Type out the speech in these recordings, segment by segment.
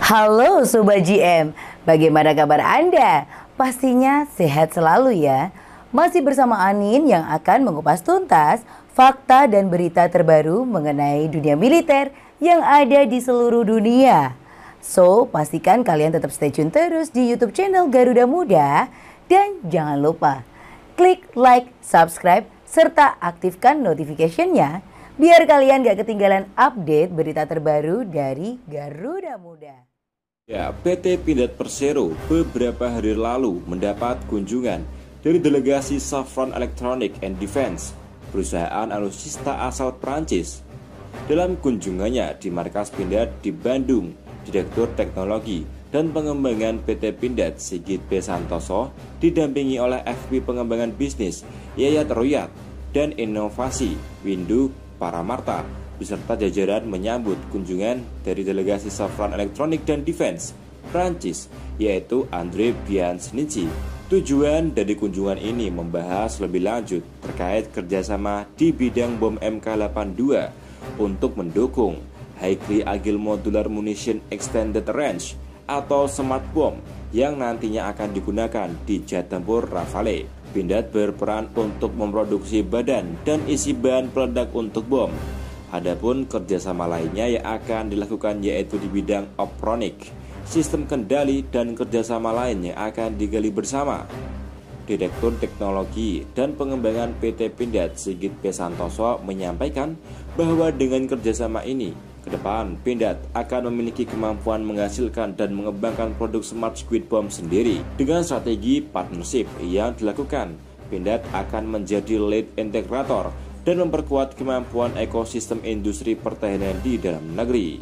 Halo Sobat GM, bagaimana kabar Anda? Pastinya sehat selalu ya. Masih bersama Anin yang akan mengupas tuntas fakta dan berita terbaru mengenai dunia militer yang ada di seluruh dunia. So, pastikan kalian tetap stay tune terus di YouTube channel Garuda Muda. Dan jangan lupa klik like, subscribe, serta aktifkan notification-nya biar kalian gak ketinggalan update berita terbaru dari Garuda Muda. Ya, PT Pindad Persero beberapa hari lalu mendapat kunjungan dari delegasi Safran Electronics and Defense, perusahaan alutsista asal Prancis. Dalam kunjungannya di markas Pindad di Bandung, Direktur Teknologi dan Pengembangan PT Pindad Sigit P. Santoso didampingi oleh FP Pengembangan Bisnis Yayat Royat dan Inovasi Windu Paramarta beserta jajaran menyambut kunjungan dari delegasi Safran Electronics dan Defense Prancis, yaitu André Biancinici. Tujuan dari kunjungan ini membahas lebih lanjut terkait kerjasama di bidang bom MK82 untuk mendukung Highly Agile Modular Munition Extended Range atau Smart Bomb yang nantinya akan digunakan di jet tempur Rafale. Pindad berperan untuk memproduksi badan dan isi bahan peledak untuk bom. Adapun kerjasama lainnya yang akan dilakukan yaitu di bidang optronik, sistem kendali dan kerjasama lain yang akan digali bersama. Direktur Teknologi dan Pengembangan PT Pindad Sigit P. Santoso menyampaikan bahwa dengan kerjasama ini, ke depan Pindad akan memiliki kemampuan menghasilkan dan mengembangkan produk Smart Squid Bomb sendiri. Dengan strategi partnership yang dilakukan, Pindad akan menjadi lead integrator dan memperkuat kemampuan ekosistem industri pertahanan di dalam negeri.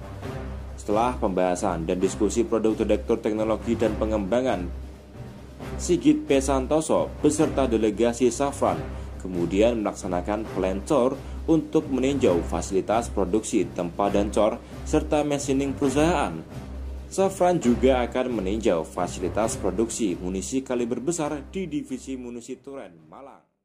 Setelah pembahasan dan diskusi produk Direktur Teknologi dan Pengembangan, Sigit P. Santoso beserta delegasi Safran kemudian melaksanakan plan tour untuk meninjau fasilitas produksi, tempat dan cor serta machining perusahaan. Safran juga akan meninjau fasilitas produksi munisi kaliber besar di divisi munisi Turen, Malang.